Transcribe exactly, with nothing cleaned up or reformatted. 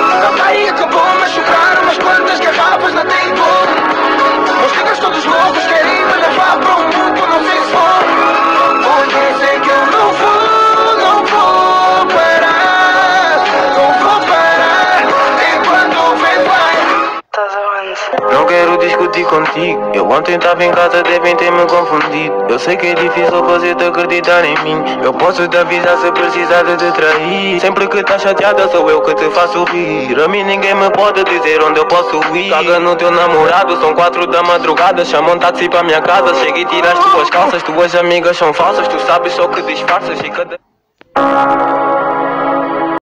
A praia acabou, mas sobraram umas quantas garrafas na table. Meus ligas todos loucos querem me levar para um mundo, não sei se vou. Porque sei que eu não vou, não vou parar. Não vou parar, enquanto vem vai. Não quero discutir contigo. Eu ontem estava em casa, devem ter me confundido. Eu sei que é difícil fazer-te acreditar em mim. Eu posso te avisar se precisar de te trair. Sempre que estás chateada sou eu que te faço rir. A mim ninguém me pode dizer onde eu posso ir. Caga no teu namorado, são quatro da madrugada. Chama um táxi para minha casa. Chega e tira as tuas calças. Tuas amigas são falsas, tu sabes só que disfarças. E cada...